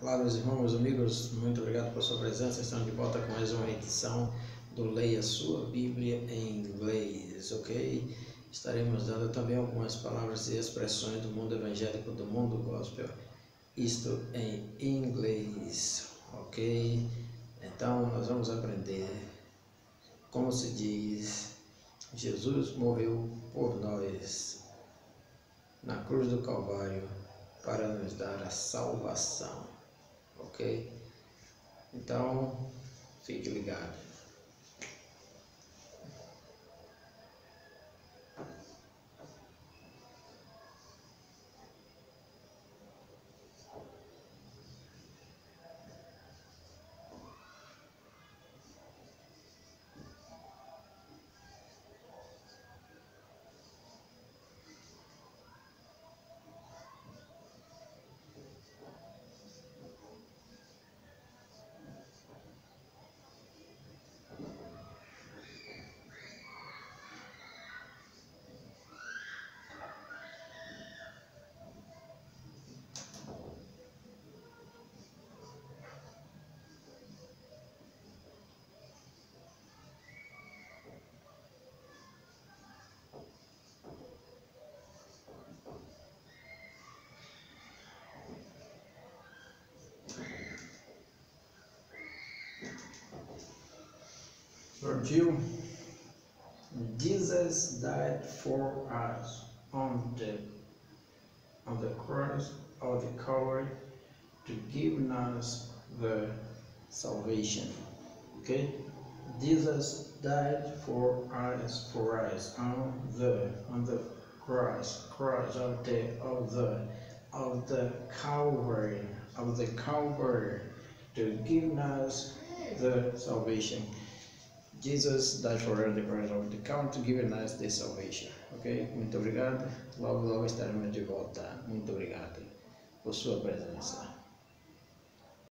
Olá, meus irmãos, meus amigos, muito obrigado por sua presença. Estamos de volta com mais uma edição do Leia Sua Bíblia em Inglês, ok? Estaremos dando também algumas palavras e expressões do mundo evangélico, do mundo gospel, isto em inglês, ok? Então, nós vamos aprender como se diz: Jesus morreu por nós na cruz do Calvário para nos dar a salvação. Ok? Então, fique ligado. Review. Jesus died for us on the cross of the Calvary to give us the salvation. Okay? Jesus died for us on the cross of the Calvary to give us the salvation. Jesus died for us, the cross of the Calvary to give us the salvation. Ok? Muito obrigado. Logo estaremos de volta. Muito obrigado por sua presença.